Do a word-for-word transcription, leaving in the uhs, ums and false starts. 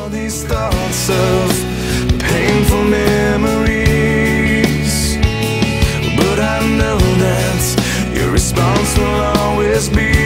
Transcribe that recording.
all these thoughts of painful memories, but I know that your response will always be